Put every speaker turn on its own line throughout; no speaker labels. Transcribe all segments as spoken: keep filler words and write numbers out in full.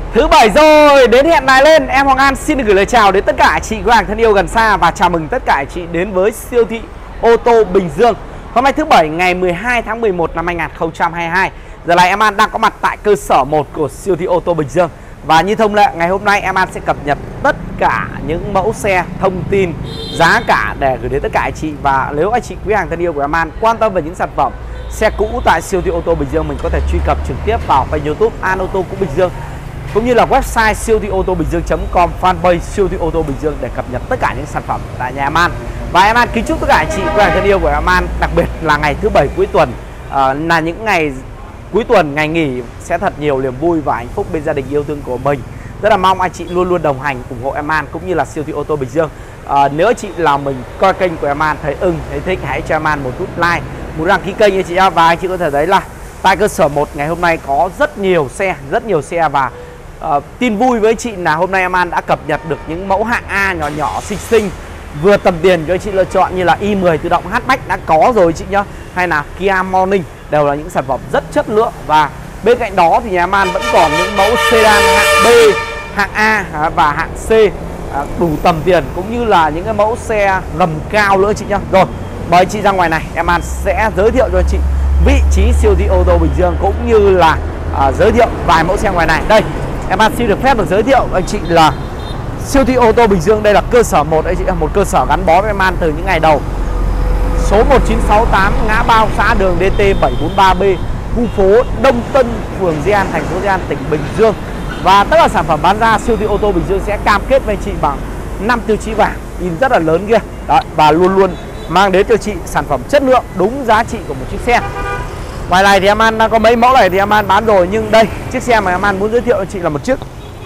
Thứ bảy rồi, đến hẹn này lên. Em Hoàng An xin được gửi lời chào đến tất cả chị khách hàng thân yêu gần xa và chào mừng tất cả chị đến với siêu thị ô tô Bình Dương. Hôm nay thứ bảy ngày mười hai tháng mười một năm hai nghìn không trăm hai mươi hai. Giờ này em An đang có mặt tại cơ sở một của siêu thị ô tô Bình Dương. Và như thông lệ, ngày hôm nay em An sẽ cập nhật tất cả những mẫu xe, thông tin, giá cả để gửi đến tất cả anh chị. Và nếu anh chị quý hàng thân yêu của em An quan tâm về những sản phẩm xe cũ tại siêu thị ô tô Bình Dương, mình có thể truy cập trực tiếp vào kênh YouTube An Ô Tô Cũ Bình Dương, cũng như là website siêu thị ô tô bình dương chấm com, fanpage siêu thị ô tô Bình Dương để cập nhật tất cả những sản phẩm tại nhà em An. Và em An kính chúc tất cả anh chị quý hàng thân yêu của em An, đặc biệt là ngày thứ bảy cuối tuần, uh, là những ngày cuối tuần, ngày nghỉ sẽ thật nhiều niềm vui và hạnh phúc bên gia đình yêu thương của mình. Rất là mong anh chị luôn luôn đồng hành ủng hộ em An cũng như là siêu thị ô tô Bình Dương. À, nếu anh chị là mình coi kênh của em An thấy ưng, thấy thích, hãy cho em An một nút like, muốn đăng ký kênh anh chị nhá. Và anh chị có thể thấy là tại cơ sở một ngày hôm nay có rất nhiều xe, rất nhiều xe. Và uh, tin vui với anh chị là hôm nay em An đã cập nhật được những mẫu hạng A nhỏ nhỏ xinh xinh vừa tầm tiền cho anh chị lựa chọn, như là i mười tự động hatchback đã có rồi chị nhá, hay là Kia Morning, đều là những sản phẩm rất chất lượng. Và bên cạnh đó thì nhà em An vẫn còn những mẫu sedan hạng B, hạng A và hạng C đủ tầm tiền, cũng như là những cái mẫu xe gầm cao nữa chị nhá. Rồi, mời chị ra ngoài này, em An sẽ giới thiệu cho chị vị trí siêu thị ô tô Bình Dương cũng như là à, giới thiệu vài mẫu xe ngoài này. Đây, em An xin được phép được giới thiệu anh chị là siêu thị ô tô Bình Dương đây là cơ sở một đấy chị, một cơ sở gắn bó với em An từ những ngày đầu. Số một chín sáu tám ngã Bao, xã Đường D T bảy bốn ba B, khu phố Đông Tân, phường Di An, thành phố Di An, tỉnh Bình Dương. Và tất cả sản phẩm bán ra siêu thị ô tô Bình Dương sẽ cam kết với chị bằng năm tiêu chí vàng, nhìn rất là lớn kia. Đấy, và luôn luôn mang đến cho chị sản phẩm chất lượng đúng giá trị của một chiếc xe. Ngoài này thì em An đang có mấy mẫu này thì em An bán rồi, nhưng đây chiếc xe mà em An muốn giới thiệu cho chị là một chiếc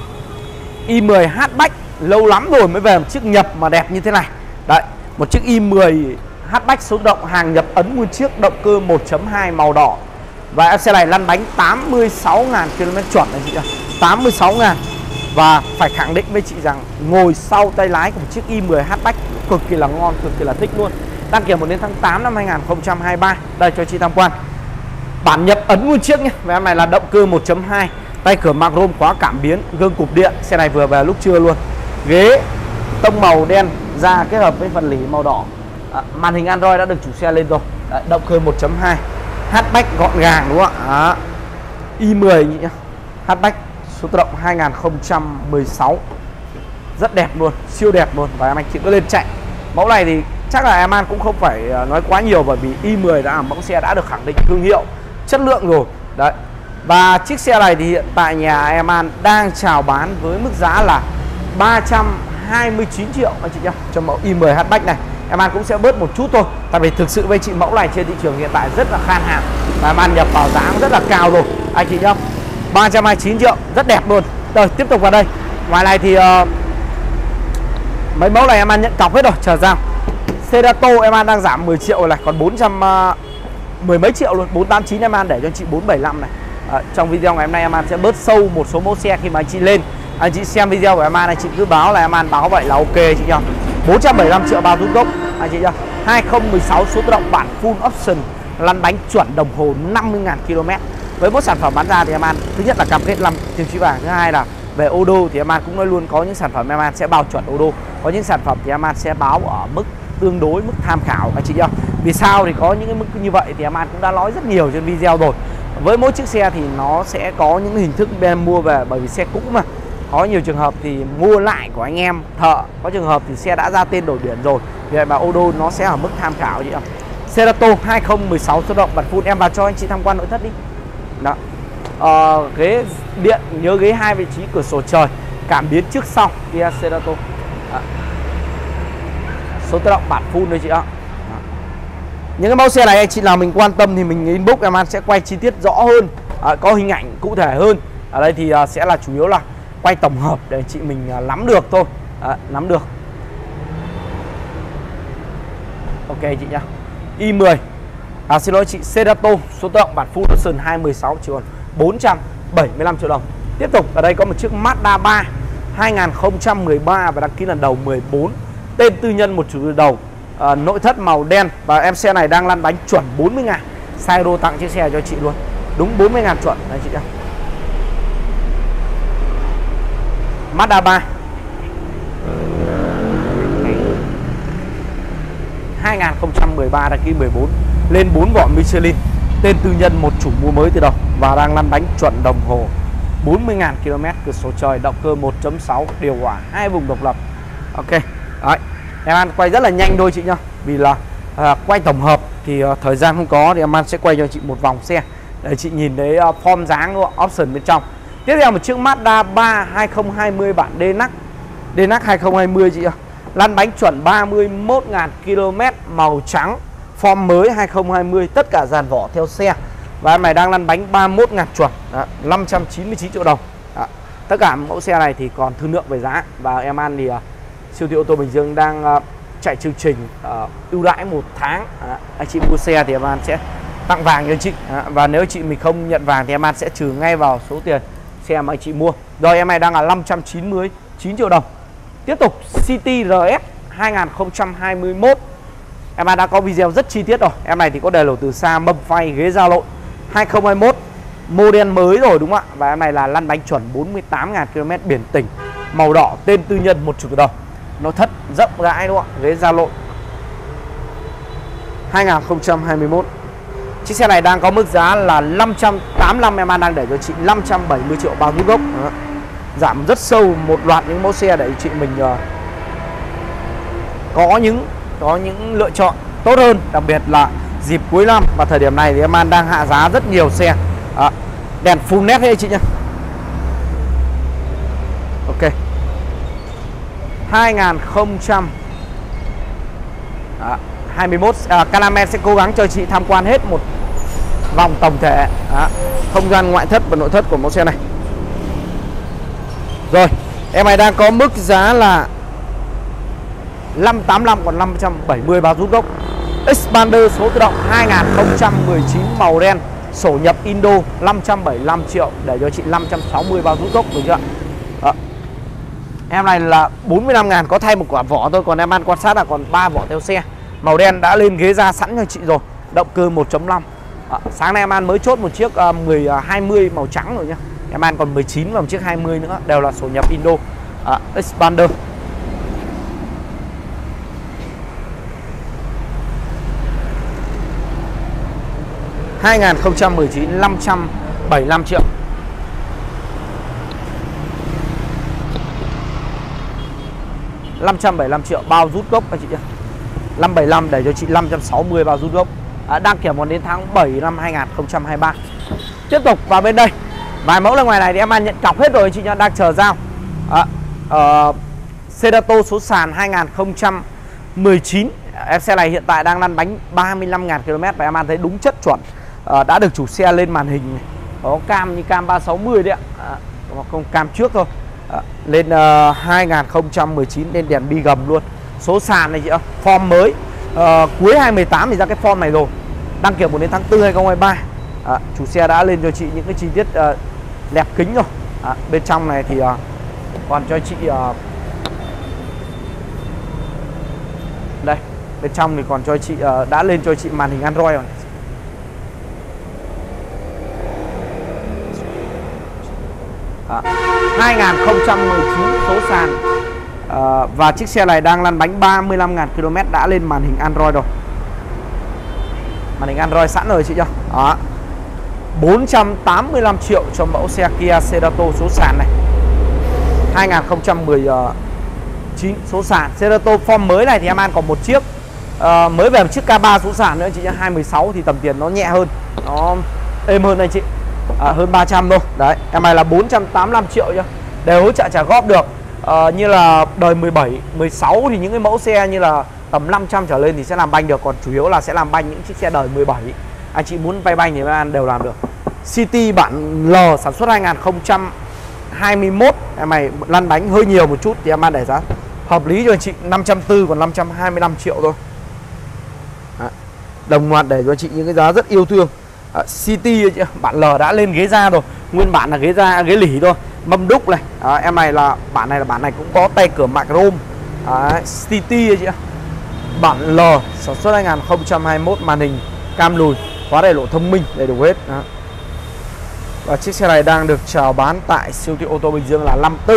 i mười hatchback, lâu lắm rồi mới về một chiếc nhập mà đẹp như thế này. Đấy, một chiếc i mười hatchback số động, hàng nhập ấn nguyên chiếc, động cơ một chấm hai màu đỏ. Và em xe này lăn bánh tám mươi sáu nghìn ki lô mét chuẩn này chị ạ, tám mươi sáu nghìn. Và phải khẳng định với chị rằng ngồi sau tay lái của một chiếc i mười hatchback cực kỳ là ngon, cực kỳ là thích luôn. Đăng kiểm một đến tháng tám năm hai nghìn không trăm hai mươi ba. Đây cho chị tham quan bản nhập ấn nguyên chiếc nhé. Và em này là động cơ một chấm hai, tay cửa mag rôm, khóa cảm biến, gương cụp điện. Xe này vừa về lúc trưa luôn. Ghế tông màu đen da kết hợp với phần lỉ màu đỏ. À, màn hình Android đã được chủ xe lên rồi. Đấy, động cơ một chấm hai, hatchback gọn gàng đúng không ạ? À, i mười nhỉ, hatchback số tự động hai nghìn không trăm mười sáu, rất đẹp luôn, siêu đẹp luôn. Và em anh chị cứ lên chạy. Mẫu này thì chắc là em An cũng không phải nói quá nhiều, bởi vì i mười đã là mẫu xe đã được khẳng định thương hiệu, chất lượng rồi. Đấy. Và chiếc xe này thì hiện tại nhà em An đang chào bán với mức giá là ba trăm hai mươi chín triệu anh chị nhá, cho mẫu i mười hatchback này. Em An cũng sẽ bớt một chút thôi, tại vì thực sự với chị mẫu này trên thị trường hiện tại rất là khan hàng và em An nhập vào giá rất là cao rồi anh chị nhá. ba trăm hai mươi chín triệu, rất đẹp luôn. Rồi tiếp tục vào đây. Ngoài này thì uh, mấy mẫu này em An nhận cọc hết rồi, chờ giao. Cerato em An đang giảm mười triệu này, còn bốn trăm uh, mười mấy triệu luôn, bốn trăm tám mươi chín em An để cho anh chị bốn trăm bảy mươi lăm này. À, trong video ngày hôm nay em An sẽ bớt sâu một số mẫu xe khi mà anh chị lên. Anh chị xem video của em An, anh chị cứ báo là em An báo vậy là ok chị nhá. bốn trăm bảy mươi lăm triệu bao rút gốc anh chị nhá. hai không một sáu số tự động bản full option, lăn bánh chuẩn, đồng hồ năm mươi nghìn ki lô mét. Với mỗi sản phẩm bán ra thì em An thứ nhất là cam kết năm tiêu chí vàng, thứ hai là về ô đô thì em An cũng nói luôn có những sản phẩm em An sẽ bao chuẩn ô đô, có những sản phẩm thì em An sẽ báo ở mức tương đối, mức tham khảo anh chị nhá. Vì sao thì có những cái mức như vậy thì em An cũng đã nói rất nhiều trên video rồi. Với mỗi chiếc xe thì nó sẽ có những hình thức bên em mua về, bởi vì xe cũ mà. Có nhiều trường hợp thì mua lại của anh em thợ, có trường hợp thì xe đã ra tên đổi biển rồi, vì vậy mà ô đô nó sẽ ở mức tham khảo chị ạ. Cerato hai không một sáu số động bản full, em vào cho anh chị tham quan nội thất đi. Đó. Ờ, ghế điện, nhớ ghế hai vị trí, cửa sổ trời, cảm biến trước sau, Kia Cerato. Đó. Số tự động bản full đây chị ạ. Những cái mẫu xe này anh chị nào mình quan tâm thì mình inbox em An sẽ quay chi tiết rõ hơn, à, có hình ảnh cụ thể hơn. Ở đây thì à, sẽ là chủ yếu là quay tổng hợp để chị mình à, nắm được thôi, à, nắm được. Ok chị nhá. i mười, à, xin lỗi chị, Cerato số tự động bản full option hai mươi sáu triệu, bốn trăm bảy mươi lăm triệu đồng. Tiếp tục ở đây có một chiếc Mazda ba hai nghìn không trăm mười ba và đăng ký lần đầu mười bốn, tên tư nhân, một chủ từ đầu. À, nội thất màu đen và em xe này đang lăn bánh chuẩn bốn mươi nghìn. Sairo tặng chiếc xe cho chị luôn, đúng bốn mươi nghìn chuẩn đấy chị nhá. Mazda ba hai không một ba đăng ký mười bốn, lên bốn vỏ Michelin, tên tư nhân, một chủ mua mới từ đầu và đang lăn bánh chuẩn đồng hồ bốn mươi nghìn ki lô mét, cửa sổ trời, động cơ một chấm sáu, điều hòa hai vùng độc lập. Ok. Đấy, em An quay rất là nhanh thôi chị nhá, vì là à, quay tổng hợp thì uh, thời gian không có, thì em An sẽ quay cho chị một vòng xe để chị nhìn thấy uh, form dáng của option bên trong. Tiếp theo một chiếc Mazda ba hai không hai không bản D-Max D-Max hai không hai không chị ạ. Lăn bánh chuẩn ba mươi mốt nghìn ki lô mét, màu trắng, form mới hai không hai không, tất cả dàn vỏ theo xe. Và em này đang lăn bánh ba mươi mốt nghìn chuẩn, đó, năm trăm chín mươi chín triệu đồng. Đó. Tất cả mẫu xe này thì còn thương lượng về giá. Và em An thì uh, siêu thị ô tô Bình Dương đang uh, chạy chương trình uh, ưu đãi một tháng. Đó. Anh chị mua xe thì em An sẽ tặng vàng cho anh chị. Đó. Và nếu chị mình không nhận vàng thì em An sẽ trừ ngay vào số tiền xe mà anh chị mua. Rồi em này đang là năm trăm chín mươi chín triệu đồng. Tiếp tục City R S hai không hai mốt. Em đã có video rất chi tiết rồi. Em này thì có đèn lổ từ xa, mâm phay, ghế da lộn, hai không hai mốt, model mới rồi đúng không ạ? Và em này là lăn bánh chuẩn bốn mươi tám nghìn ki lô mét, biển tỉnh, màu đỏ, tên tư nhân, một chủ từ đầu, nội thất rộng rãi đúng không ạ? Ghế da lộn, hai không hai mốt. Chiếc xe này đang có mức giá là năm trăm tám mươi lăm, em đang để cho chị năm trăm bảy mươi triệu bao rút gốc. Đó. Giảm rất sâu một loạt những mẫu xe để chị mình uh, có những có những lựa chọn tốt hơn, đặc biệt là dịp cuối năm và thời điểm này thì em An đang hạ giá rất nhiều xe. À, đèn full nét đấy chị nhé. Ok. hai không hai mốt, à, Calamen sẽ cố gắng cho chị tham quan hết một vòng tổng thể à, không gian ngoại thất và nội thất của mẫu xe này. Rồi, em này đang có mức giá là năm trăm tám mươi lăm, còn năm trăm bảy mươi bao rút gốc. Expander số tự động hai không một chín, màu đen, sổ nhập Indo, năm trăm bảy mươi lăm triệu, để cho chị năm trăm sáu mươi bao rút gốc, được chưa? Đó. Em này là bốn mươi lăm ngàn, có thay một quả vỏ thôi, còn em An quan sát là còn ba vỏ theo xe. Màu đen đã lên ghế da sẵn cho chị rồi, động cơ một chấm năm. Đó. Sáng nay em An mới chốt một chiếc uh, mười hai mươi màu trắng rồi nhá. Em An còn mười chín và một chiếc hai mươi nữa, đều là sổ nhập Indo. À, Expander hai không một chín, năm trăm bảy mươi lăm triệu. năm trăm bảy mươi lăm triệu bao rút gốc anh chị nhé. năm trăm bảy mươi lăm để cho chị năm trăm sáu mươi bao rút gốc. À, đang kiểm còn đến tháng bảy năm hai không hai ba. Tiếp tục vào bên đây. Vài mẫu là ngoài này thì em An nhận cọc hết rồi chị nhá, đang chờ giao. À, uh, Cerato số sàn hai không một chín. Em xe này hiện tại đang lăn bánh ba mươi lăm nghìn ki lô mét và em An thấy đúng chất chuẩn. À, đã được chủ xe lên màn hình này. Có cam như cam ba sáu mươi đấy ạ. À, không cam trước thôi. À, lên uh, hai không một chín, lên đèn bi gầm luôn. Số sàn này chị ạ, form mới. Uh, cuối hai không một tám thì ra cái form này rồi. Đăng kiểm đến tháng tư hai không hai ba. À, chủ xe đã lên cho chị những cái chi tiết uh, lẹp kính rồi. À, bên trong này thì uh, còn cho chị uh, đây, bên trong thì còn cho chị uh, đã lên cho chị màn hình Android rồi. À, hai không một chín số sàn. À, và chiếc xe này đang lăn bánh ba mươi lăm nghìn ki lô mét, đã lên màn hình Android rồi. Màn hình Android sẵn rồi chị chưa? Đó. bốn trăm tám mươi lăm triệu cho mẫu xe Kia Cerato số sàn này. hai không một chín số sàn. Cerato form mới này thì em An còn một chiếc à, mới về một chiếc K ba số sàn nữa chị nhé. hai một sáu thì tầm tiền nó nhẹ hơn, nó êm hơn anh chị. À, hơn ba trăm thôi. Đấy, em này là bốn trăm tám mươi lăm triệu nhá. Đều hỗ trợ trả góp được. À, như là đời mười bảy, mười sáu thì những cái mẫu xe như là tầm năm trăm trở lên thì sẽ làm banh được, còn chủ yếu là sẽ làm banh những chiếc xe đời mười bảy. Anh chị muốn vay banh thì em An đều làm được. City bản L sản xuất hai không hai mốt, em này lăn bánh hơi nhiều một chút thì em An để giá hợp lý cho anh chị năm trăm tư mươi, còn năm trăm hai mươi lăm triệu thôi. Đấy. Đồng loạt để cho chị những cái giá rất yêu thương. À, City bản L đã lên ghế da rồi, nguyên bản là ghế da, ghế lỉ thôi, mâm đúc này. À, em này là bản này là bản này cũng có tay cửa mạ chrome. À, City chị ạ. Bản L sản xuất hai không hai mốt, màn hình cam lùi, khóa đèn lộ thông minh, đầy đủ hết. Đó. Và chiếc xe này đang được chào bán tại siêu thị ô tô Bình Dương là năm tư.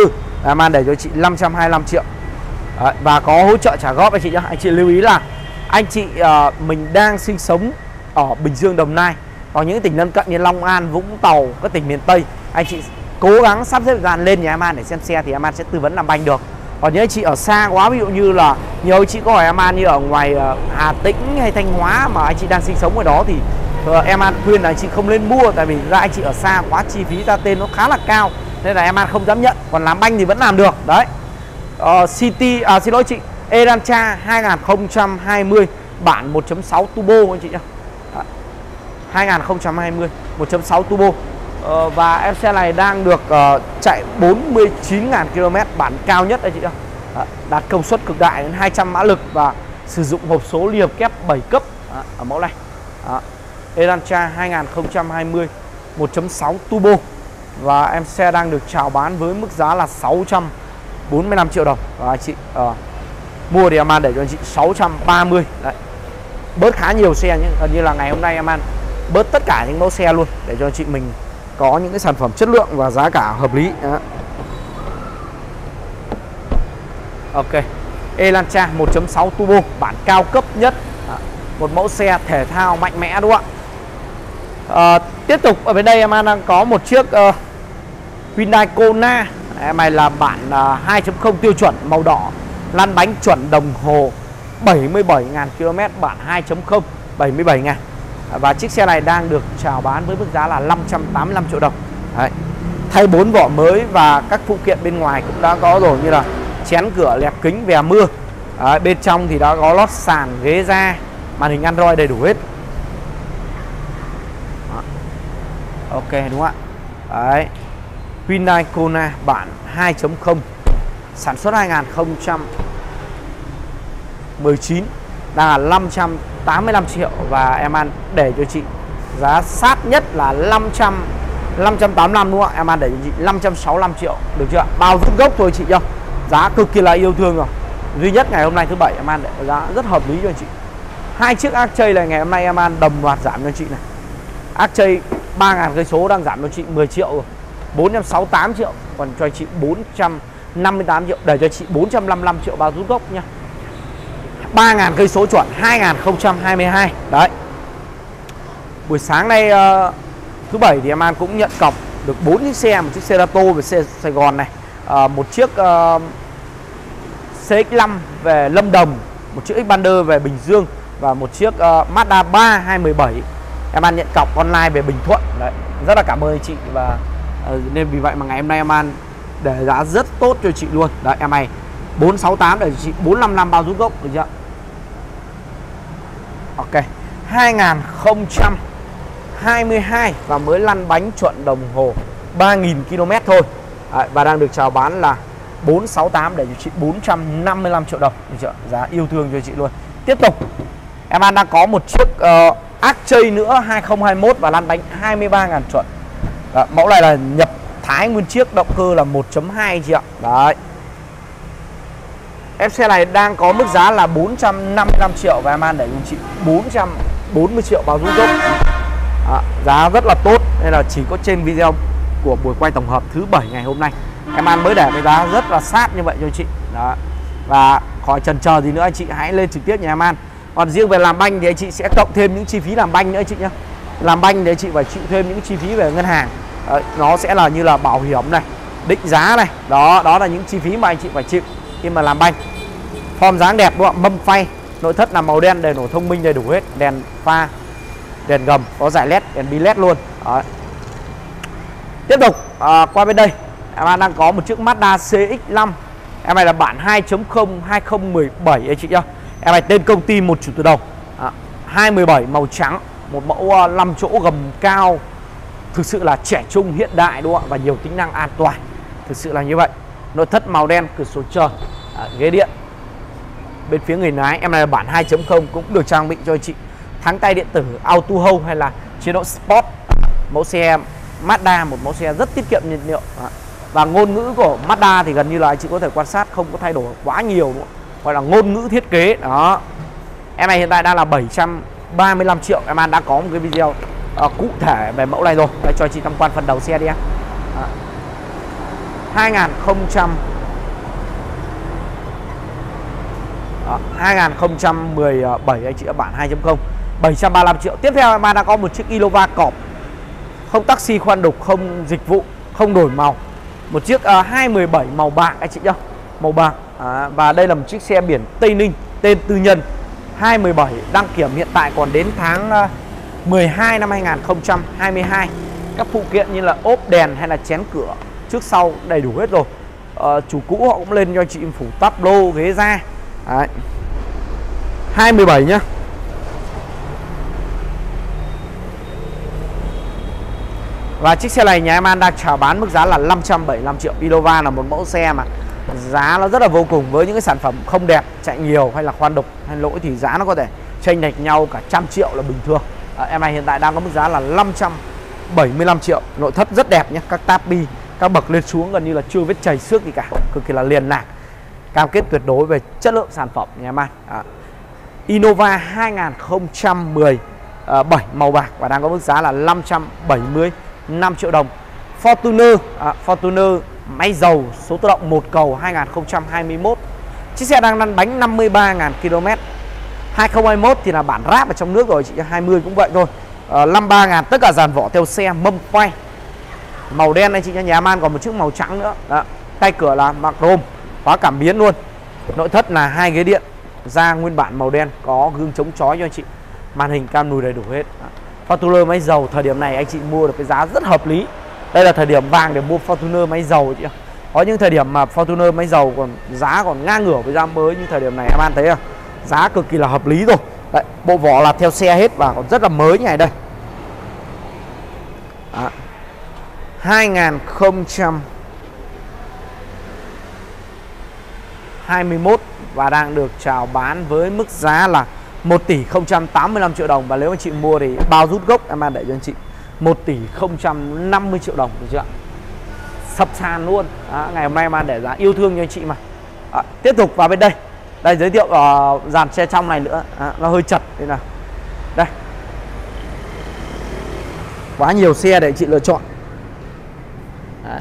Em An để cho chị năm trăm hai mươi lăm triệu. Đấy, và có hỗ trợ trả góp anh chị nhá. Anh chị lưu ý là anh chị uh, mình đang sinh sống ở Bình Dương, Đồng Nai, còn những tỉnh lân cận như Long An, Vũng Tàu, các tỉnh miền Tây, anh chị cố gắng sắp xếp thời gian lên nhà em An để xem xe thì em An sẽ tư vấn làm banh được. Còn những anh chị ở xa quá, ví dụ như là nhiều anh chị có hỏi em An như ở ngoài uh, Hà Tĩnh hay Thanh Hóa mà anh chị đang sinh sống ở đó thì uh, em An khuyên là anh chị không nên mua, tại vì ra anh chị ở xa quá, chi phí ra tên nó khá là cao nên là em An không dám nhận. Còn làm banh thì vẫn làm được đấy. uh, City, à xin lỗi chị, Elantra hai không hai không bản một chấm sáu turbo anh chị nhá. hai không hai không một chấm sáu turbo. Ờ, và em xe này đang được uh, chạy bốn mươi chín nghìn ki lô mét bản cao nhất anh chị nhá. Đạt công suất cực đại đến hai trăm mã lực và sử dụng hộp số liên hợp kép bảy cấp đó, ở mẫu này. Đó. Elantra hai không hai không một chấm sáu turbo và em xe đang được chào bán với mức giá là sáu trăm bốn mươi lăm triệu đồng. Và anh chị uh, mua thì em An để cho anh chị sáu trăm ba mươi. Đấy. Bớt khá nhiều xe nhé. Gần như là ngày hôm nay em An bớt tất cả những mẫu xe luôn để cho anh chị mình có những cái sản phẩm chất lượng và giá cả hợp lý. Đó. Ok, Elantra một chấm sáu turbo bản cao cấp nhất. Đó. Một mẫu xe thể thao mạnh mẽ đúng không ạ? À, tiếp tục ở bên đây em An đang có một chiếc uh, Hyundai Kona. Em này là bản uh, hai chấm không tiêu chuẩn màu đỏ, lăn bánh chuẩn đồng hồ, bảy mươi bảy nghìn ki lô mét bản hai chấm không, bảy mươi bảy nghìn. Và chiếc xe này đang được chào bán với mức giá là năm trăm tám mươi lăm triệu đồng. Đấy. Thay bốn vỏ mới và các phụ kiện bên ngoài cũng đã có rồi, như là chén cửa, lẹp kính, vè mưa. Đấy, bên trong thì đã có lót sàn, ghế da, màn hình Android đầy đủ hết. Đó. Ok đúng không ạ? Đấy. Hyundai Kona bản hai chấm không sản xuất hai không một chín đang là năm trăm tám mươi lăm triệu và em An để cho chị giá sát nhất là năm trăm tám mươi lăm đúng không ạ? Em An để cho chị năm trăm sáu mươi lăm triệu được chưa ạ? Bao rút gốc thôi chị nhá. Giá cực kỳ là yêu thương rồi. Duy nhất ngày hôm nay thứ bảy em An để giá rất hợp lý cho anh chị. Hai chiếc Arcade này ngày hôm nay em An đồng loạt giảm cho chị này. Arcade ba nghìn cây số đang giảm cho chị mười triệu rồi. bốn trăm sáu mươi tám triệu, còn cho chị bốn trăm năm mươi tám triệu, để cho chị bốn trăm năm mươi lăm triệu bao rút gốc nha. ba nghìn cây số chuẩn hai không hai hai. Đấy. Buổi sáng nay uh, thứ bảy thì em An cũng nhận cọc được bốn chiếc xe, một chiếc Cerato về xe Sài Gòn này, uh, một chiếc uh, xê ích năm về Lâm Đồng, một chiếc Xpander về Bình Dương và một chiếc uh, Mazda ba hai một bảy. Em An nhận cọc online về Bình Thuận. Đấy. Rất là cảm ơn anh chị và uh, nên vì vậy mà ngày hôm nay em An để giá rất tốt cho chị luôn. Đấy em này bốn sáu tám để cho chị bốn năm năm bao rút gốc được chưa? Ok. hai không hai hai và mới lăn bánh chuẩn đồng hồ ba nghìn ki lô mét thôi. Đấy, và đang được chào bán là bốn sáu tám để cho chị bốn trăm năm mươi lăm triệu đồng được chưa? Giá yêu thương cho chị luôn. Tiếp tục em An đang có một chiếc uh, Arcade nữa hai không hai mốt và lăn bánh hai mươi ba nghìn chuẩn. Đó, mẫu này là nhập Thái nguyên chiếc, động cơ là một chấm hai chị ạ. Đấy. Em xe này đang có mức giá là bốn trăm năm mươi lăm triệu và em An để cho chị bốn trăm bốn mươi triệu bao rút gốc. Đó, giá rất là tốt nên là chỉ có trên video của buổi quay tổng hợp thứ bảy ngày hôm nay em An mới để cái giá rất là sát như vậy cho chị. Đó. Và khỏi chần chờ gì nữa anh chị hãy lên trực tiếp nhà em An. Còn riêng về làm banh thì anh chị sẽ cộng thêm những chi phí làm banh nữa anh chị nhé. Làm banh thì anh chị phải chịu thêm những chi phí về ngân hàng. Đấy, nó sẽ là như là bảo hiểm này, định giá này, đó đó là những chi phí mà anh chị phải chịu khi mà làm banh. Form dáng đẹp đúng không? Mâm phay, nội thất là màu đen, đầy đủ thông minh đầy đủ hết, đèn pha, đèn gầm, có giải led, đèn bi led luôn. Đấy. Tiếp tục à, qua bên đây em An đang có một chiếc Mazda xê ích năm. Em này là bản hai chấm không hai không một bảy anh chị nhá. Em này tên công ty một chủ từ đầu. À, hai một bảy màu trắng, một mẫu năm chỗ gầm cao. Thực sự là trẻ trung hiện đại đúng không ạ? Và nhiều tính năng an toàn. Thực sự là như vậy. Nội thất màu đen, cửa sổ trơn, à, ghế điện. Bên phía người lái em này là bản hai chấm không cũng được trang bị cho chị thắng tay điện tử Auto Hold hay là chế độ Sport. Mẫu xe Mazda một mẫu xe rất tiết kiệm nhiên liệu. À, và ngôn ngữ của Mazda thì gần như là anh chị có thể quan sát không có thay đổi quá nhiều nữa. Gọi là ngôn ngữ thiết kế. Đó. Em này hiện tại đang là bảy trăm ba mươi lăm triệu. Em An đã có một cái video uh, cụ thể về mẫu này rồi. Đây, cho chị tham quan phần đầu xe đi em. hai không hai không một bảy anh chị các bạn, hai chấm không, bảy trăm ba mươi lăm triệu. Tiếp theo em đã có một chiếc Innova cọp, không taxi khoan đục, không dịch vụ, không đổi màu. Một chiếc uh, hai một bảy màu bạc anh chị nhá, màu bạc. À, và đây là một chiếc xe biển Tây Ninh, tên tư nhân, hai một bảy, đăng kiểm hiện tại còn đến tháng uh, mười hai năm hai nghìn không trăm hai mươi hai. Các phụ kiện như là ốp đèn hay là chén cửa trước sau đầy đủ hết rồi. uh, Chủ cũ họ cũng lên cho chị phủ tắp lô, ghế da. Đấy. hai một bảy nhá. Và chiếc xe này nhà em An đang chào bán mức giá là năm trăm bảy mươi lăm triệu. Innova là một mẫu xe mà giá nó rất là vô cùng, với những cái sản phẩm không đẹp, chạy nhiều hay là khoan đục hay lỗi thì giá nó có thể chênh lệch nhau cả trăm triệu là bình thường. à, Em này hiện tại đang có mức giá là năm trăm bảy mươi lăm triệu. Nội thất rất đẹp nhé, các táp bi, các bậc lên xuống gần như là chưa vết chảy xước gì cả, cực kỳ là liền lạc. Cam kết tuyệt đối về chất lượng sản phẩm nhà em An. à, Innova hai không một bảy màu bạc và đang có mức giá là năm trăm bảy mươi năm triệu đồng. Fortuner, à, Fortuner máy dầu số tự động một cầu hai không hai mốt. Chiếc xe đang lăn bánh năm mươi ba nghìn ki lô mét. hai không hai mốt thì là bản ráp ở trong nước rồi chị, hai mươi cũng vậy thôi. à, năm mươi ba nghìn, tất cả dàn vỏ theo xe, mâm quay màu đen này chị nha. Nhà Man còn một chiếc màu trắng nữa. Đó, tay cửa là mặc chrome, khóa cảm biến luôn. Nội thất là hai ghế điện, da nguyên bản màu đen, có gương chống chói cho anh chị. Màn hình cam lùi đầy đủ hết. Đó. Fortuner máy dầu thời điểm này anh chị mua được cái giá rất hợp lý. Đây là thời điểm vàng để mua Fortuner máy dầu chị ạ. Có những thời điểm mà Fortuner máy dầu còn giá còn ngang ngửa với giá mới, như thời điểm này em An thấy à, giá cực kỳ là hợp lý rồi. Đấy, bộ vỏ là theo xe hết và còn rất là mới như này đây. Đó. hai không hai mốt và đang được chào bán với mức giá là một tỷ không trăm tám mươi lăm triệu đồng. Và nếu anh chị mua thì bao rút gốc em An để cho anh chị một tỷ không trăm năm mươi triệu đồng, được chưa ạ? Sập sàn luôn. Đó, ngày hôm nay em An để giá yêu thương cho anh chị mà. Đó, tiếp tục vào bên đây. Đây giới thiệu uh, dàn xe trong này nữa. Đó, nó hơi chật đây nào. Đây. Quá nhiều xe để anh chị lựa chọn. Đấy.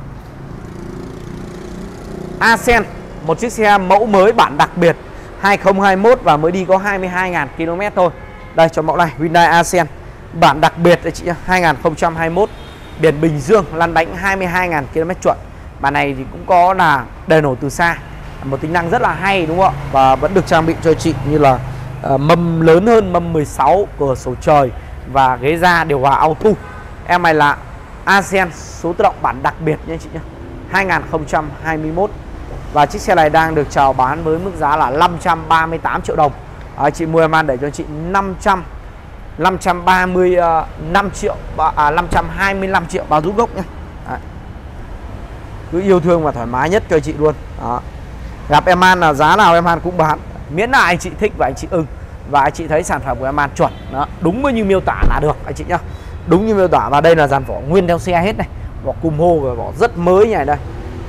Ascend, một chiếc xe mẫu mới bản đặc biệt hai không hai mốt và mới đi có hai mươi hai nghìn ki lô mét thôi. Đây cho mẫu này, Hyundai Ascend bản đặc biệt đấy chị nhá, hai không hai mốt, biển Bình Dương, lăn bánh hai mươi hai nghìn ki lô mét chuẩn. Bản này thì cũng có là đề nổ từ xa, một tính năng rất là hay đúng không ạ? Và vẫn được trang bị cho chị như là uh, mâm lớn hơn, mâm mười sáu, cửa sổ trời và ghế da điều hòa auto. Em này là Ascend số tự động bản đặc biệt nha chị nhé, hai không hai mốt. Và chiếc xe này đang được chào bán với mức giá là năm trăm ba mươi tám triệu đồng. à, Chị mua em An để cho chị năm trăm năm trăm ba mươi lăm triệu, à, năm trăm hai mươi lăm triệu bao rút gốc nhé. Đấy. Cứ yêu thương và thoải mái nhất cho chị luôn. Đó. Gặp em An là giá nào em An cũng bán, miễn là anh chị thích và anh chị ưng và anh chị thấy sản phẩm của em An chuẩn. Đó, đúng như miêu tả là được anh chị nhá, đúng như miêu tả. Và đây là dàn vỏ nguyên theo xe hết này, vỏ cùm hô và vỏ rất mới như này đây.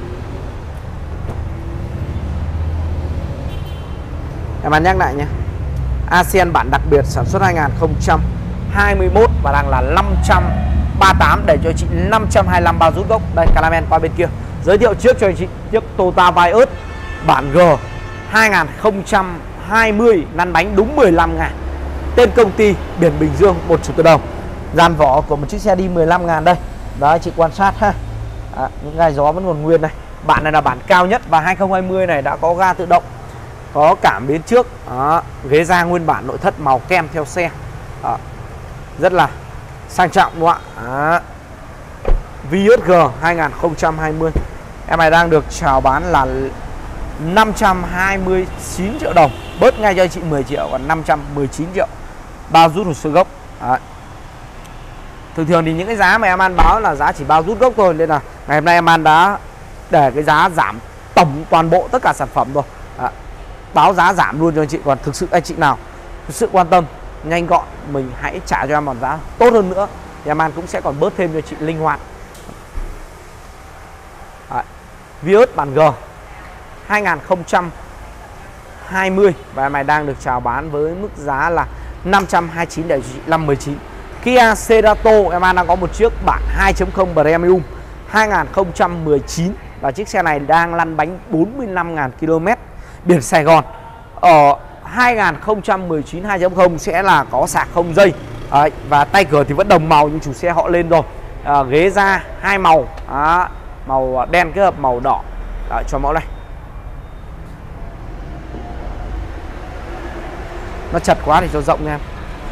Em An nhắc lại nhé, Ascend bản đặc biệt sản xuất hai không hai mốt và đang là năm trăm ba mươi tám để cho chị năm trăm hai mươi lăm bao rút gốc. Đây Caramel qua bên kia. Giới thiệu trước cho anh chị chiếc Toyota Vios bản G hai không hai không, lăn bánh đúng mười lăm ngàn. Tên công ty biển Bình Dương, một chủ tự động. Dàn vỏ của một chiếc xe đi mười lăm ngàn đây. Đó chị quan sát ha. Đó, những gai gió vẫn còn nguyên này. Bản này là bản cao nhất và hai không hai không này đã có ga tự động, có cảm biến trước. Đó, ghế da nguyên bản, nội thất màu kem theo xe. Đó, rất là sang trọng đúng không ạ? Vios G hai không hai không em này đang được chào bán là năm trăm hai mươi chín triệu đồng, bớt ngay cho chị mười triệu, còn năm trăm mười chín triệu bao rút hồ sơ gốc. Đấy. Thường thường thì những cái giá mà em An báo là giá chỉ bao rút gốc thôi, nên là ngày hôm nay em An đã để cái giá giảm tổng toàn bộ tất cả sản phẩm rồi. Đấy. Báo giá giảm luôn cho anh chị. Còn thực sự anh chị nào thực sự quan tâm nhanh gọn, mình hãy trả cho em một giá tốt hơn nữa thì em An cũng sẽ còn bớt thêm cho chị linh hoạt. Đấy. Vios bản G hai không hai không và em này đang được chào bán với mức giá là năm trăm hai mươi chín để chị năm mười chín. Kia Cerato em An đang có một chiếc bản hai chấm không Premium hai không một chín và chiếc xe này đang lăn bánh bốn mươi lăm nghìn ki lô mét, biển Sài Gòn. Ở hai không một chín hai chấm không sẽ là có sạc không dây. Đấy, và tay cửa thì vẫn đồng màu nhưng chủ xe họ lên rồi. À, ghế da hai màu, à, màu đen kết hợp màu đỏ. Đấy, cho mẫu này. Nó chật quá thì cho rộng nha em.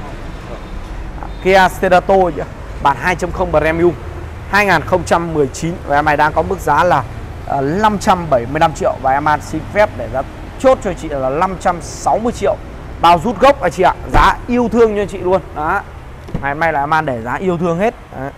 Kia Cerato bản hai chấm không Premium hai không một chín và em này đang có mức giá là uh, năm trăm bảy mươi lăm triệu và em an xin phép để giá chốt cho chị là năm trăm sáu mươi triệu bao rút gốc anh chị ạ. Giá yêu thương cho chị luôn. Đó. Ngày hôm nay là em an để giá yêu thương hết. Đó.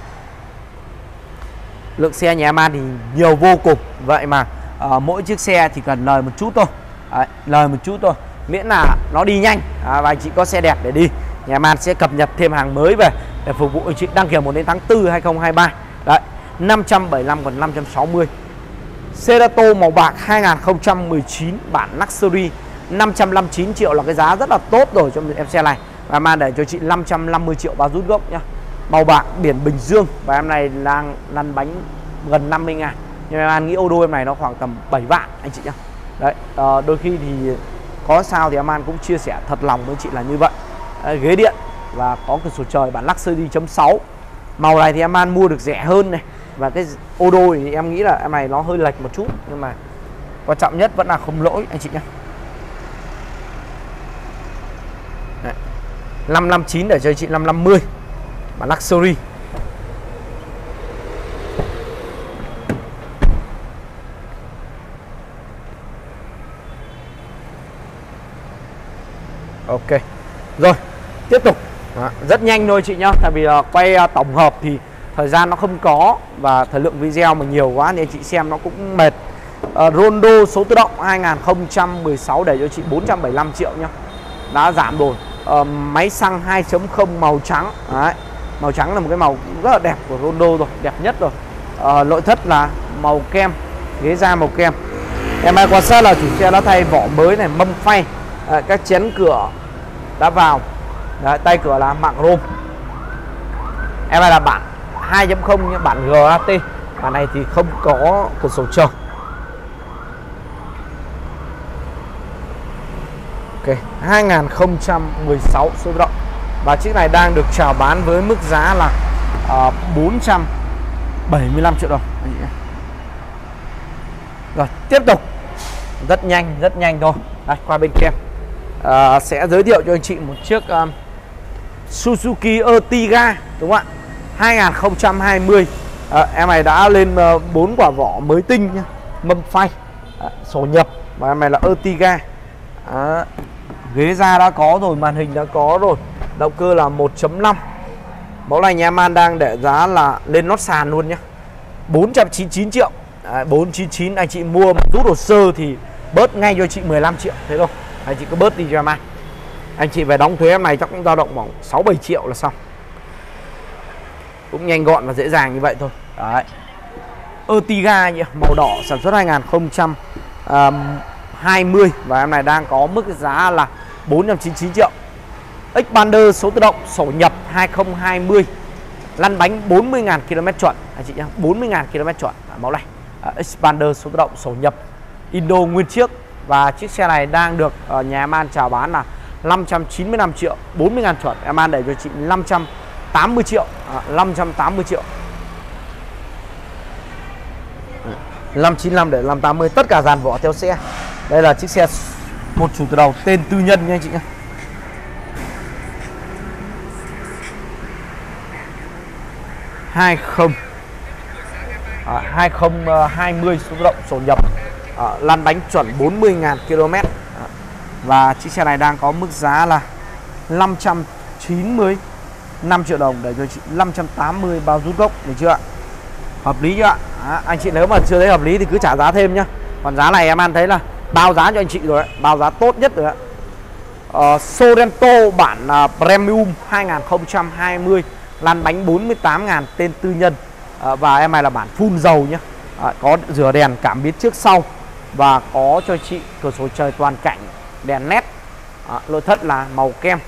Lượng xe nhà em an thì nhiều vô cùng. Vậy mà uh, mỗi chiếc xe thì cần lời một chút thôi. Đấy, lời một chút thôi. Miễn là nó đi nhanh à, và anh chị có xe đẹp để đi. Nhà em an sẽ cập nhật thêm hàng mới về để phục vụ anh chị đăng kiểm một đến tháng tư hai không hai ba. Đấy, năm trăm bảy mươi lăm còn năm trăm sáu mươi. Cerato màu bạc hai không một chín bản Luxury năm trăm năm mươi chín triệu là cái giá rất là tốt rồi cho em xe này. Và em an để cho chị năm trăm năm mươi triệu bao rút gốc nhá. Màu bạc biển Bình Dương và em này đang lăn bánh gần năm mươi ngàn. Nhưng em an nghĩ ô đô em này nó khoảng tầm bảy vạn anh chị nhá. Đấy, à, đôi khi thì có sao thì em an cũng chia sẻ thật lòng với chị là như vậy. À, ghế điện và có cửa sổ trời bản Luxury chấm sáu. Màu này thì em an mua được rẻ hơn này. Và cái ô đô thì em nghĩ là em này nó hơi lệch một chút. Nhưng mà quan trọng nhất vẫn là không lỗi anh chị nhé. Đấy. năm năm chín để cho chị năm năm mươi bản Luxury. Ok. Rồi, tiếp tục. Đó, rất nhanh thôi chị nhá. Tại vì uh, quay uh, tổng hợp thì thời gian nó không có và thời lượng video mà nhiều quá nên chị xem nó cũng mệt. uh, Rondo số tự động hai không một sáu để cho chị bốn trăm bảy mươi lăm triệu nhá. Đã giảm rồi. uh, Máy xăng hai chấm không màu trắng. Đấy. Màu trắng là một cái màu rất là đẹp của Rondo rồi, đẹp nhất rồi. uh, Nội thất là màu kem, ghế da màu kem. Em ai quan sát là chủ xe đã thay vỏ mới này, mâm phay. uh, Các chén cửa đã vào. Đấy, tay cửa là mảng rôm. Em này là bản hai chấm không nhưng bản giê a tê. Bản này thì không có cửa sổ trời. Ok, hai không một sáu số tự động. Và chiếc này đang được chào bán với mức giá là uh, bốn trăm bảy mươi lăm triệu đồng. Rồi, tiếp tục. Rất nhanh, rất nhanh thôi. Đây, qua bên kia. Uh, sẽ giới thiệu cho anh chị một chiếc uh, Suzuki Ertiga, đúng không ạ? hai không hai không. uh, Em này đã lên bốn uh, quả vỏ mới tinh nhá. Mâm phay, uh, sổ nhập. Và em này là Ertiga. uh, Ghế da đã có rồi, màn hình đã có rồi. Động cơ là một chấm năm. Mẫu này nhà em An đang để giá là lên nót sàn luôn nhá, bốn trăm chín mươi chín triệu. Đấy, bốn trăm chín mươi chín anh chị mua một rút hồ sơ thì bớt ngay cho chị mười lăm triệu. Thế thôi, anh chị cứ bớt đi cho em An. Anh chị về đóng thuế em này chắc cũng dao động khoảng sáu bảy triệu là xong. Cũng nhanh gọn và dễ dàng như vậy thôi. Đấy, Ertiga nhỉ, màu đỏ, sản xuất hai không hai không. Và em này đang có mức giá là bốn trăm chín mươi chín triệu. Xpander số tự động, sổ nhập hai không hai không. Lăn bánh bốn mươi nghìn ki lô mét chuẩn anh chị nhé, bốn mươi nghìn ki lô mét chuẩn. Mẫu này uh, Xpander số tự động, sổ nhập Indo nguyên chiếc. Và chiếc xe này đang được uh, nhà em An chào bán là năm trăm chín mươi lăm triệu, bốn mươi nghìn chuẩn. Em An để cho chị năm trăm tám mươi triệu. uh, năm trăm tám mươi triệu, năm trăm chín mươi lăm để năm trăm tám mươi. Tất cả dàn vỏ theo xe. Đây là chiếc xe một chủ từ đầu, tên tư nhân nha anh chị nhé. hai không à, hai không hai không số tự động, sổ nhập, à, lăn bánh chuẩn bốn mươi nghìn ki lô mét. à, Và chiếc xe này đang có mức giá là năm trăm chín mươi lăm triệu đồng để cho chị năm trăm tám mươi bao rút gốc, được chưa ạ? Hợp lý chưa ạ? À, anh chị nếu mà chưa thấy hợp lý thì cứ trả giá thêm nhá. Còn giá này em An thấy là bao giá cho anh chị rồi đấy, bao giá tốt nhất rồi ạ. uh, Sorento bản uh, Premium hai không hai không, lăn bánh bốn mươi tám nghìn, tên tư nhân. à, Và em này là bản full dầu nhé. à, Có rửa đèn cảm biến trước sau. Và có cho chị cửa sổ trời toàn cảnh, đèn led. à, Nội thất là màu kem.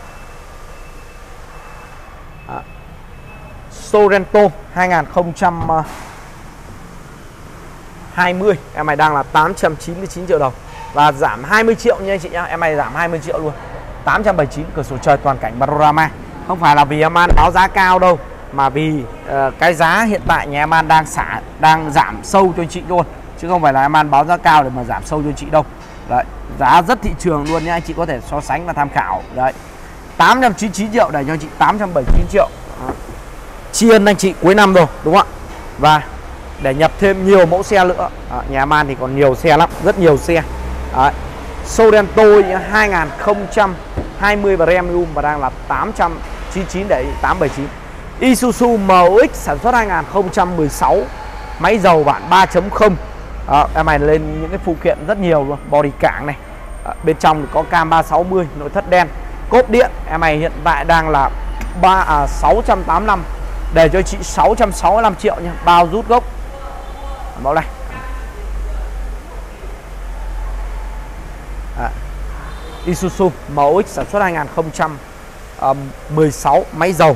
à, Sorento hai không hai không. Em này đang là tám trăm chín mươi chín triệu đồng. và giảm hai mươi triệu nha anh chị nhá. Em này giảm hai mươi triệu luôn. tám trăm bảy mươi chín cửa sổ trời toàn cảnh panorama. Không phải là vì em An báo giá cao đâu, mà vì uh, cái giá hiện tại nhà em An đang xả đang giảm sâu cho anh chị luôn, chứ không phải là em An báo giá cao để mà giảm sâu cho anh chị đâu. Đấy, giá rất thị trường luôn nha, anh chị có thể so sánh và tham khảo. Đấy, tám trăm chín mươi chín triệu để cho anh chị tám trăm bảy mươi chín triệu. Đó. Tri ân anh chị cuối năm rồi đúng không ạ? Và để nhập thêm nhiều mẫu xe nữa. Đó, nhà em An thì còn nhiều xe lắm, rất nhiều xe. Đấy. Sorento hai không hai không Premium và đang là tám trăm chín mươi chín để tám trăm bảy mươi chín. Isuzu em ích sản xuất hai không một sáu, máy dầu bản ba chấm không. Đó, em này lên những cái phụ kiện rất nhiều luôn, body cảng này. Đó, bên trong thì có cam ba sáu mươi, nội thất đen, cốp điện. Em này hiện tại đang là ba à, sáu trăm tám mươi lăm để cho chị sáu trăm sáu mươi lăm triệu nha, bao rút gốc. Mẫu này. À, Isuzu em ích sản xuất hai không một sáu, máy dầu.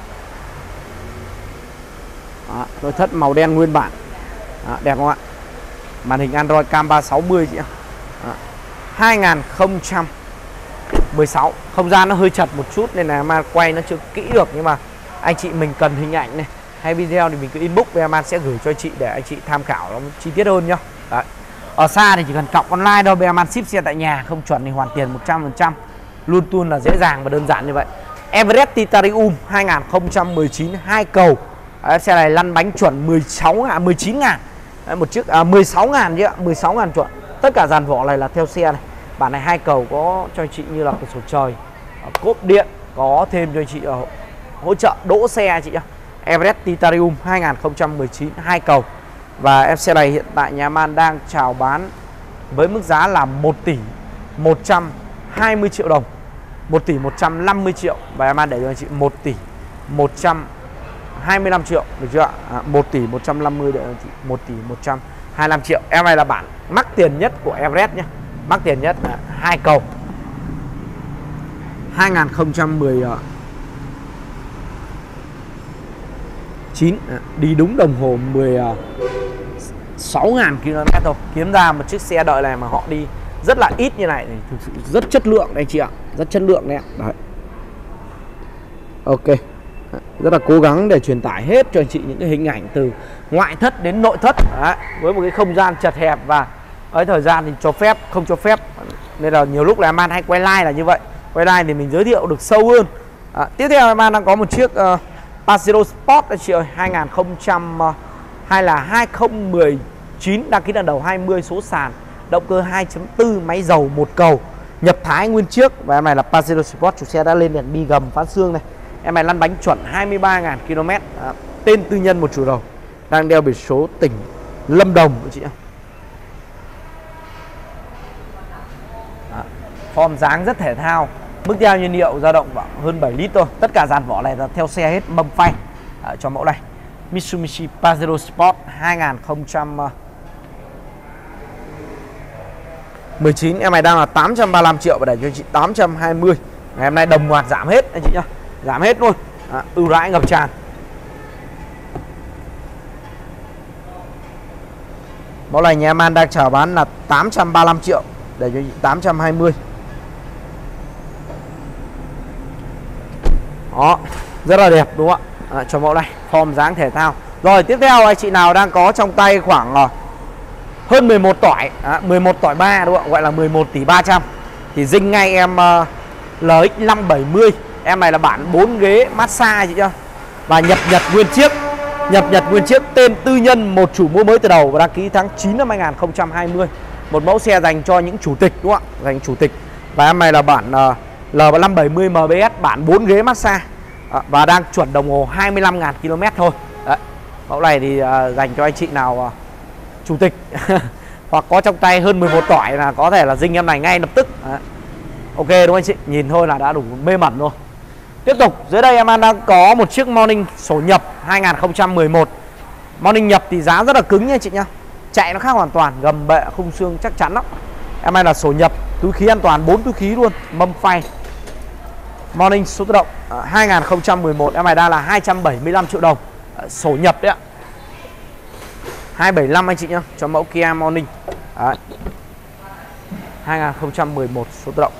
Đó, nội thất màu đen nguyên bản. Đó, đẹp không ạ? Màn hình Android cam ba sáu mươi chị ạ. Đó, hai không một sáu. Không gian nó hơi chật một chút nên là mà quay nó chưa kỹ được, nhưng mà anh chị mình cần hình ảnh này hay video thì mình cứ inbox với em sẽ gửi cho anh chị để anh chị tham khảo nó chi tiết hơn nhá. Đấy. Ở xa thì chỉ cần cọc online đâu, em ship xe tại nhà, không chuẩn thì hoàn tiền một trăm phần trăm. Luôn tuôn là dễ dàng và đơn giản như vậy. Everest Titanium hai không một chín hai cầu. Đấy, xe này lăn bánh chuẩn mười sáu ngàn, mười chín ngàn. Đấy, một chiếc à, mười sáu ngàn chứ ạ, mười sáu ngàn chuẩn. Tất cả dàn vỏ này là theo xe này. Bản này hai cầu có cho anh chị như là cửa sổ trời, cốp điện, có thêm cho anh chị ở hỗ trợ đỗ xe chị ạ. Everest Titanium hai không một chín hai cầu. Và em xe này hiện tại nhà Man đang chào bán với mức giá là một tỷ một trăm hai mươi triệu đồng, một tỷ một trăm năm mươi triệu. Và em Man để cho anh chị một tỷ một trăm hai mươi lăm triệu, được chưa ạ? À, một tỷ một trăm năm mươi để anh chị một tỷ một trăm hai mươi lăm triệu. Em này là bản mắc tiền nhất của Everest nhé. Mắc tiền nhất là hai cầu hai không một chín, à, đi đúng đồng hồ mười sáu nghìn ki lô mét thôi. Kiếm ra một chiếc xe đợi này mà họ đi rất là ít như này thì thực sự rất chất lượng đấy chị ạ. Rất chất lượng đấy ạ. Đấy. Ok. Rất là cố gắng để truyền tải hết cho anh chị những cái hình ảnh từ ngoại thất đến nội thất. Đấy. Với một cái không gian chật hẹp và ấy thời gian thì cho phép, không cho phép. Nên là nhiều lúc là em An hay quay live là như vậy. Quay live thì mình giới thiệu được sâu hơn. À, tiếp theo em An đang có một chiếc uh, Pajero Sport anh chị ơi, hai không uh, hay là hai không một chín, đăng ký lần đầu hai mươi, số sàn, động cơ hai chấm bốn, máy dầu một cầu, nhập Thái nguyên chiếc. Và em này là Pajero Sport, chủ xe đã lên đèn bi gầm phán xương này. Em này lăn bánh chuẩn hai mươi ba nghìn ki lô mét. À, tên tư nhân một chủ đầu, đang đeo biển số tỉnh Lâm Đồng chị ạ. À, form dáng rất thể thao. Mức theo nhiên liệu dao động hơn bảy lít thôi. Tất cả dàn vỏ này là theo xe hết, mâm phay. À, cho mẫu này Mitsubishi Pajero Sport hai không một chín. Em này đang là tám trăm ba mươi lăm triệu và để cho chị tám trăm hai mươi. Ngày hôm nay đồng loạt giảm hết anh chị nhá. Giảm hết luôn. À, ưu đãi ngập tràn. Mẫu này nhà em An đang chào bán là tám trăm ba mươi lăm triệu để cho chị tám trăm hai mươi. Đó, rất là đẹp đúng không ạ? À, cho mẫu này, form dáng thể thao. Rồi tiếp theo anh chị nào đang có trong tay khoảng uh, hơn mười một tỏi, à, mười một tỏi ba đúng không ạ? Gọi là mười một tỷ ba trăm thì dinh ngay em uh, lờ ích năm bảy mươi. Em này là bản bốn ghế massage chị chưa? Và nhập Nhật nguyên chiếc. Nhập Nhật nguyên chiếc, tên tư nhân, một chủ mua mới từ đầu và đăng ký tháng chín năm hai không hai không. Một mẫu xe dành cho những chủ tịch đúng không ạ? Dành chủ tịch. Và em này là bản uh, L năm bảy mươi em bê ét, bản bốn ghế massage. À, và đang chuẩn đồng hồ hai mươi lăm nghìn ki lô mét thôi. Đấy. Mẫu này thì uh, dành cho anh chị nào uh, chủ tịch hoặc có trong tay hơn mười một tỏi là có thể là dinh em này ngay lập tức. Đấy. Ok đúng không anh chị? Nhìn thôi là đã đủ mê mẩn rồi. Tiếp tục, dưới đây em An đang có một chiếc Morning sổ nhập hai không một một. Morning nhập thì giá rất là cứng nha anh chị nhá. Chạy nó khác hoàn toàn, gầm bệ khung xương chắc chắn lắm. Em này là sổ nhập, túi khí an toàn, bốn túi khí luôn, mâm phay. Morning số tự động à, hai không một một. Em này đang là hai trăm bảy mươi lăm triệu đồng. À, sổ nhập đấy ạ. hai bảy lăm anh chị nhá, cho mẫu Kia Morning. Đấy. hai nghìn không trăm mười một số tự động.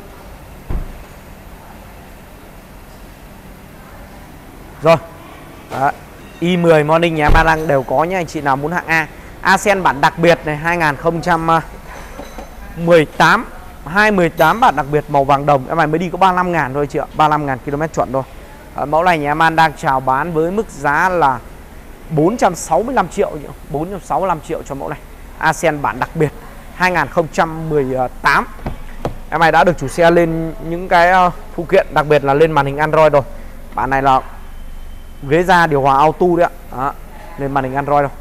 Rồi. Đó. i mười Morning nhà em đang đang đều có nha anh chị nào muốn hạng A. Ascend bản đặc biệt này hai nghìn không trăm mười tám, hai mười tám bản đặc biệt màu vàng đồng. Em này mới đi có ba mươi lăm ngàn thôi chị ạ, ba mươi lăm ngàn ki lô mét chuẩn thôi. Ở mẫu này nhà em An đang chào bán với mức giá là bốn trăm sáu mươi lăm triệu, bốn trăm sáu mươi lăm triệu cho mẫu này. Ascend bản đặc biệt hai nghìn không trăm mười tám. Em này đã được chủ xe lên những cái phụ kiện, đặc biệt là lên màn hình Android rồi. Bản này là ghế da điều hòa auto đấy ạ. Đó, lên màn hình Android đâu.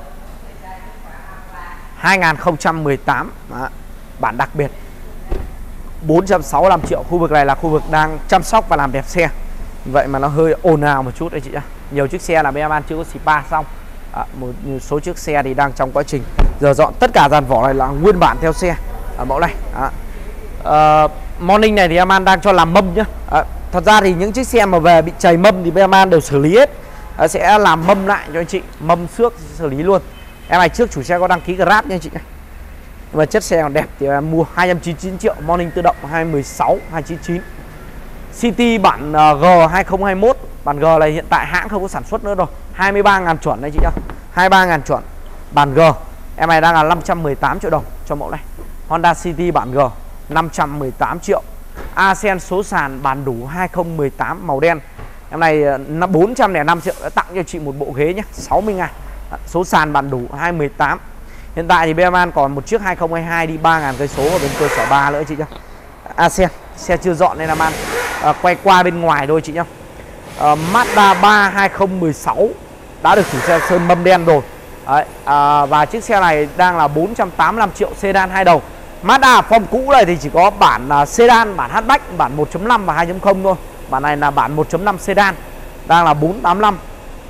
hai nghìn không trăm mười tám. Đó, bản đặc biệt bốn trăm sáu mươi lăm triệu. Khu vực này là khu vực đang chăm sóc và làm đẹp xe. Vậy mà nó hơi ồn ào một chút đấy chị ạ. Nhiều chiếc xe là bên em An chưa có spa xong. À, một số chiếc xe thì đang trong quá trình giờ dọn. Tất cả dàn vỏ này là nguyên bản theo xe ở mẫu này. À, uh, Morning này thì em An đang cho làm mâm nhá. À, thật ra thì những chiếc xe mà về bị chảy mâm thì bên em An đều xử lý hết. À, sẽ làm mâm lại cho anh chị, mâm xước xử lý luôn. Em này trước chủ xe có đăng ký Grab nha anh chị. Nhưng mà chất xe còn đẹp thì em mua hai trăm chín mươi chín triệu. Morning tự động hai một sáu hai chín chín. City bản uh, G hai không hai mốt. Bản G này hiện tại hãng không có sản xuất nữa rồi. hai mươi ba ngàn chuẩn đấy chị nhá. hai mươi ba ngàn chuẩn. Bản G em này đang là năm trăm mười tám triệu đồng cho mẫu này. Honda City bản G năm trăm mười tám triệu. Ascend số sàn bản đủ hai không một tám màu đen. Em này bốn trăm lẻ năm triệu đã tặng cho chị một bộ ghế nhé, sáu mươi ngàn. Số sàn bản đủ hai một tám. Hiện tại thì bê em An còn một chiếc hai không hai hai đi ba ngàn cây số ở bên cơ sở ba nữa chị nhá. Ascend xe chưa dọn nên là man à, quay qua bên ngoài thôi chị nhá. À, Mazda ba hai không một sáu đã được chủ xe sơn mâm đen rồi. Đấy, à, và chiếc xe này đang là bốn trăm tám mươi lăm triệu, sedan hai đầu. Mazda form cũ này thì chỉ có bản uh, sedan, bản hatchback, bản một chấm năm và hai chấm không thôi. Bản này là bản một chấm năm sedan, đang là bốn trăm tám mươi lăm.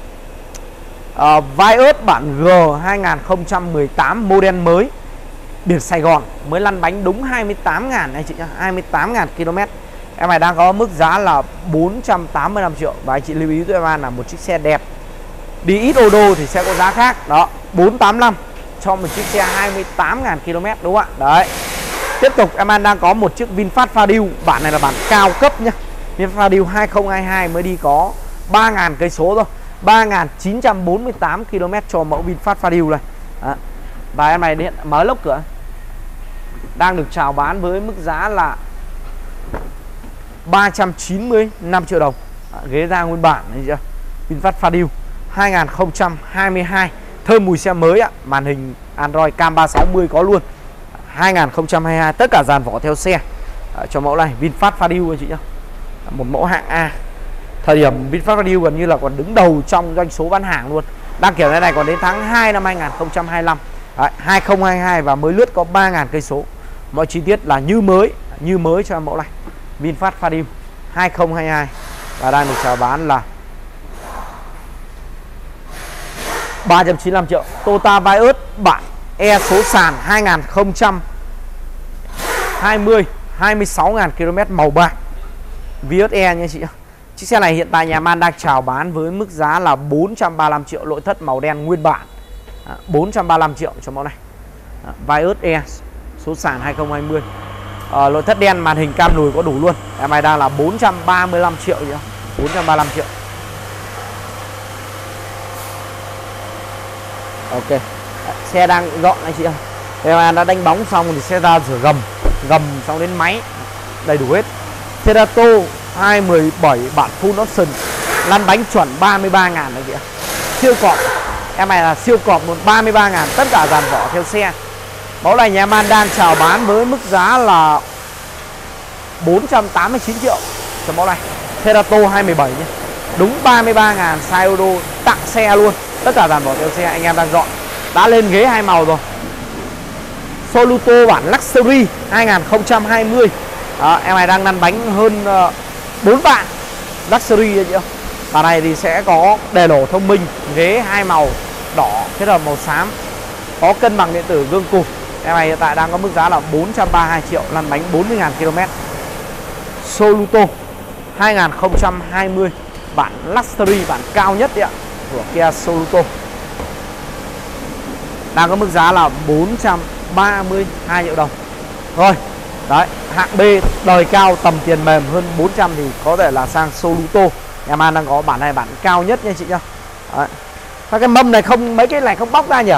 uh, Vios bản G hai nghìn không trăm mười tám model mới, biển Sài Gòn, mới lăn bánh đúng hai mươi tám ngàn anh chị nhá, hai mươi tám ngàn ki lô mét. Em này đang có mức giá là bốn trăm tám mươi lăm triệu. Và anh chị lưu ý với em An là một chiếc xe đẹp, đi ít ô đô thì sẽ có giá khác. Đó, bốn trăm tám mươi lăm cho một chiếc xe hai mươi tám ngàn ki lô mét đúng không ạ? Đấy. Tiếp tục em An đang có một chiếc VinFast Fadil, bản này là bản cao cấp nhá. VinFast Fadil hai không hai hai mới đi có ba ngàn cây số thôi, ba nghìn chín trăm bốn mươi tám ki lô mét cho mẫu VinFast Fadil này. Đó. Và em này điện mở lốc cửa, đang được chào bán với mức giá là ba trăm chín mươi lăm triệu đồng. Đó, ghế da nguyên bản này chưa? VinFast Fadil hai nghìn không trăm hai mươi hai, thơm mùi xe mới ạ, màn hình Android cam ba sáu mươi có luôn. hai nghìn không trăm hai mươi hai, tất cả dàn vỏ theo xe à, cho mẫu này VinFast Fadil anh chị nhá. Một mẫu hạng A. Thời điểm VinFast Fadil gần như là còn đứng đầu trong doanh số bán hàng luôn. Đăng kiểm này này còn đến tháng hai năm hai nghìn không trăm hai mươi lăm. Đấy, hai không hai hai và mới lướt có ba ngàn cây số. Mọi chi tiết là như mới, như mới cho mẫu này. VinFast Fadil hai không hai hai và đang được chào bán là ba trăm chín mươi lăm triệu. Toyota Vios bản E số sàn hai nghìn không trăm hai mươi, hai mươi sáu ngàn ki lô mét màu bạc. Vios E nha chị. Chiếc xe này hiện tại nhà Man đang chào bán với mức giá là bốn trăm ba mươi lăm triệu, nội thất màu đen nguyên bản. À, bốn trăm ba mươi lăm triệu cho mẫu này. À, Vios E số sàn hai không hai không. À, nội thất đen, màn hình cam lùi có đủ luôn. Em này đang là bốn trăm ba mươi lăm triệu nhá. bốn trăm ba mươi lăm triệu. Ok. À, xe đang dọn anh chị ơi. Em đã đánh bóng xong thì sẽ ra rửa gầm, gầm xong đến máy đầy đủ hết. Cerato hai một bảy bản full option, lăn bánh chuẩn ba mươi ba ngàn đấy chị ạ. Siêu cọp. Em này là siêu cọp một ba mươi ba ngàn, tất cả dàn vỏ theo xe. Mẫu này nhà Man đang chào bán với mức giá là bốn trăm tám mươi chín triệu cho mẫu này. Cerato hai một bảy nhé. Đúng ba mươi ba ngàn size ô tô, tặng xe luôn. Tất cả dàn vỏ theo xe, anh em đang dọn. Đã lên ghế hai màu rồi. Soluto bản Luxury hai nghìn không trăm hai mươi. Đó, em này đang lăn bánh hơn uh, bốn vạn. Luxury đấy chị. Bản này thì sẽ có đèn nổ thông minh, ghế hai màu đỏ kết hợp màu xám, có cân bằng điện tử gương cụp. Em này hiện tại đang có mức giá là bốn trăm ba mươi hai triệu, lăn bánh bốn mươi ngàn ki lô mét. Soluto hai nghìn không trăm hai mươi bản Luxury, bản cao nhất đấy ạ, của Kia Soluto, đang có mức giá là bốn trăm ba mươi hai triệu đồng. Rồi, đấy, hạng B đời cao tầm tiền mềm hơn bốn trăm thì có thể là sang Soluto. Em An đang có bản này bản cao nhất nha chị nhá. Đấy. Các cái mâm này không, mấy cái này không bóc ra nhỉ.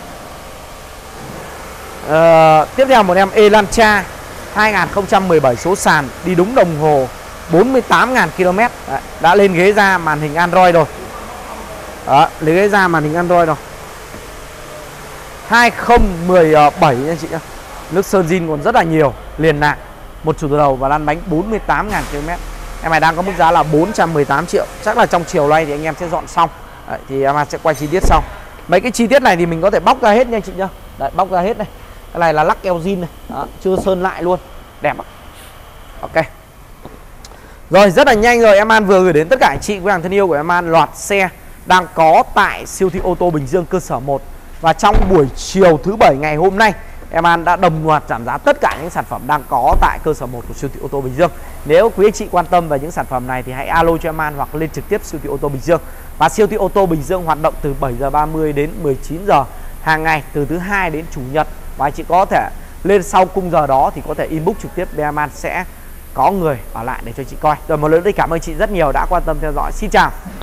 Ờ, tiếp theo một em Elantra hai không một bảy số sàn, đi đúng đồng hồ bốn mươi tám nghìn ki lô mét. Đấy, đã lên ghế da màn hình Android rồi. Đó, lấy ghế da màn hình Android rồi. hai không một bảy nha chị nhá. Nước sơn zin còn rất là nhiều, liền nạc, một chủ từ đầu và lăn bánh bốn mươi tám nghìn ki lô mét. Em này đang có mức giá là bốn trăm mười tám triệu. Chắc là trong chiều nay thì anh em sẽ dọn xong. Đấy, thì em sẽ quay chi tiết sau. Mấy cái chi tiết này thì mình có thể bóc ra hết nha chị nhá. Đấy, bóc ra hết này. Cái này là lắc eo zin này. Đó, chưa sơn lại luôn. Đẹp ạ. Ok. Rồi, rất là nhanh rồi, em An vừa gửi đến tất cả anh chị quý hàng thân yêu của em An loạt xe đang có tại siêu thị ô tô Bình Dương cơ sở một. Và trong buổi chiều thứ bảy ngày hôm nay, em An đã đồng loạt giảm giá tất cả những sản phẩm đang có tại cơ sở một của siêu thị ô tô Bình Dương. Nếu quý anh chị quan tâm về những sản phẩm này thì hãy alo cho em An hoặc lên trực tiếp siêu thị ô tô Bình Dương. Và siêu thị ô tô Bình Dương hoạt động từ bảy giờ ba mươi đến mười chín giờ hàng ngày, từ thứ hai đến chủ nhật. Và anh chị có thể lên sau khung giờ đó thì có thể inbox trực tiếp để em An sẽ có người ở lại để cho chị coi. Rồi một lần nữa cảm ơn chị rất nhiều đã quan tâm theo dõi. Xin chào.